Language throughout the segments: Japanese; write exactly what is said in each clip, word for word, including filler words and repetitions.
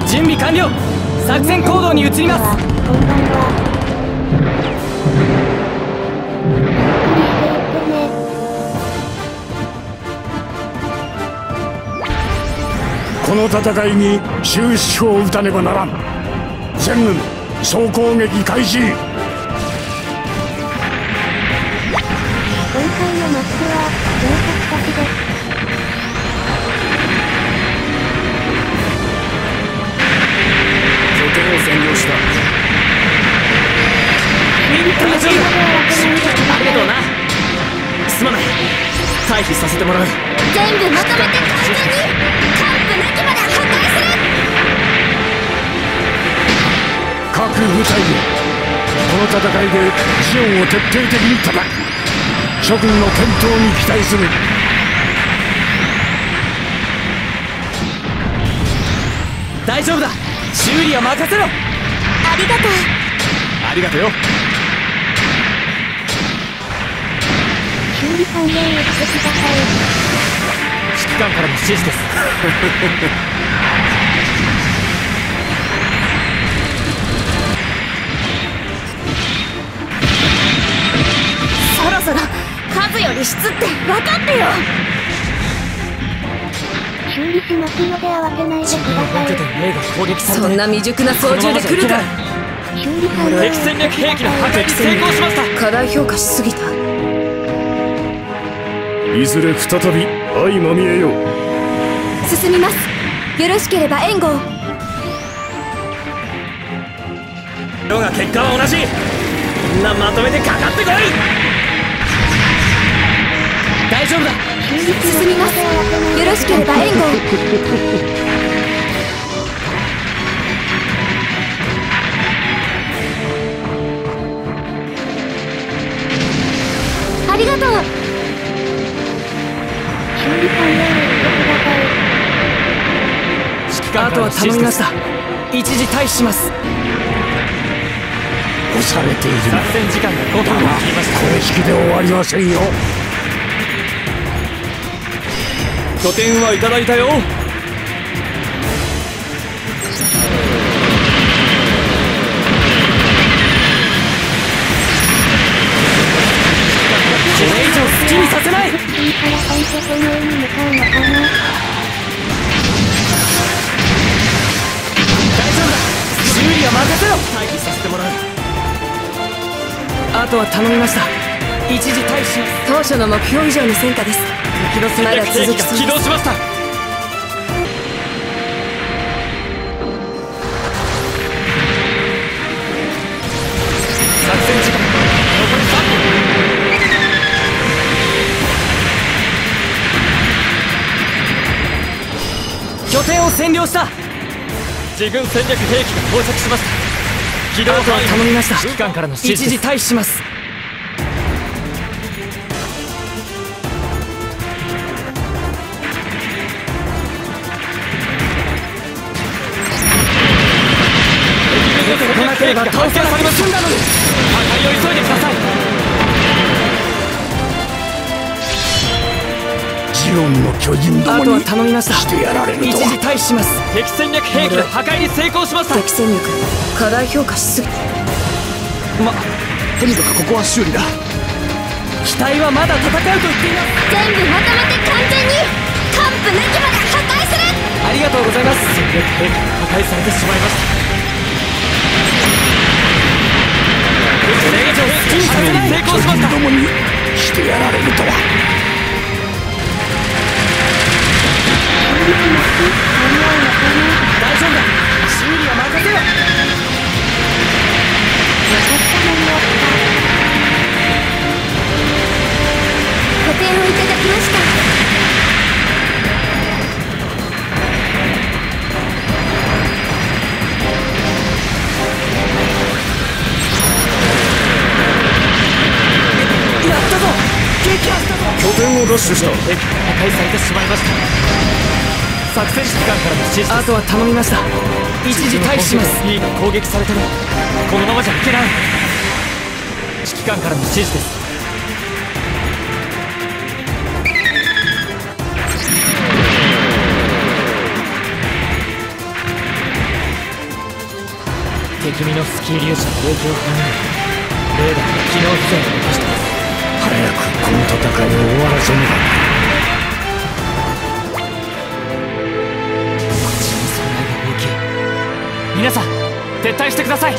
準備完了。作戦行動に移ります。 こんばんは。 この戦いに終止符を打たねばならん。全軍総攻撃開始。 今回のマップは全国的です。 拠点を占領した。 大丈夫だ。ありがとうな。すまない。退避させてもらう。 全部まとめて完全に完膚なきまで破壊する。 各部隊よ、この戦いでジオンを徹底的に叩く。諸君の健闘に期待する。 大丈夫だ。修理は任せろ。 ありがとう。 ありがとうよ。 修理完了をしてください。 指揮官からの指示です。 そろそろ数より質って分かってよ。修理しますので慌てないでください。 目が攻撃された。 そんな未熟な操縦で来るか。 修理完了。 敵戦略兵器の破壊に成功しました。 過大評価しすぎた。 いずれ再び相まみえよう。 進みます。よろしければ援護を。 色が結果は同じ。みんなまとめてかかってこい。大丈夫だ。 進みます。よろしければ援護を。ありがとう。 あとは頼みました。一時退避します。 押されている。 作戦時間がごふんを切りました。 これ引きで終わりませんよ。 拠点はいただいたよ。これ以上好きにさせない。 次から本拠点へに向かうのかな。 修理は任せろ。退避させてもらう。あとは頼みました。一時退避します。 当初の目標以上に戦果です。 敵の戦略兵器が起動しました。作戦時間残りさんぷん。拠点を占領した。自軍戦略兵器が到着しました。起動範囲。あとは頼みました。指揮官からの指示です。一時退避します。出てこなければ倒せなくて済んだのに。破壊を急いでください。 ジオンの巨人どもにあとは頼みました。 してやられるとは。 一時退避します。敵戦略兵器の破壊に成功しました。 敵戦力過大評価しすぎ。 ま、とにかくここは修理だ。機体はまだ戦うと言っています。 全部まとめて完全に完膚なきまで破壊する。 ありがとうございます。戦略兵器が破壊されてしまいました。これ以上好きにさせない。成功しました。 どもにしてやられるとは。 大丈夫だ。修理は任せろ。 拠点をいただきました。 やったぞ。撃破したぞ。 拠点を奪取した。 敵が破壊されてしまいました。作戦指揮官からの指示です。あとは頼みました。一時退避します。B が攻撃されてもこのままじゃいけない。指揮官からの指示です。 敵ミノフスキー粒子の影響を含めレーダーが機能不全を起こしています。 早くこの戦いを終わらせねば。 こちらの損害が大きい。皆さん撤退してください。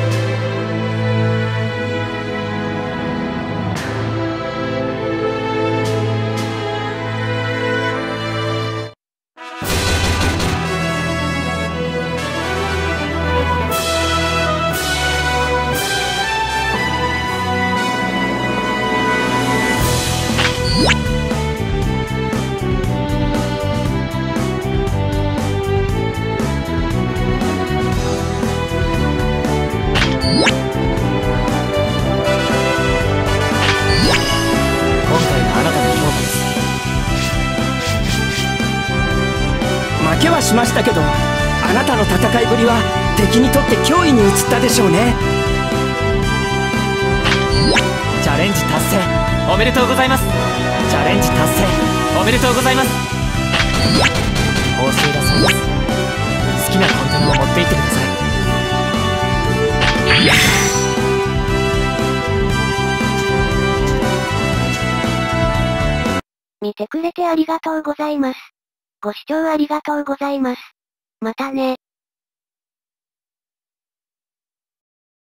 負けはしましたけど、あなたの戦いぶりは敵にとって脅威に移ったでしょうね。 チャレンジ達成おめでとうございます。チャレンジ達成おめでとうございます。報酬だそうです。好きなコンテナを持って行ってください。 見てくれてありがとうございます。ご視聴ありがとうございます。またね。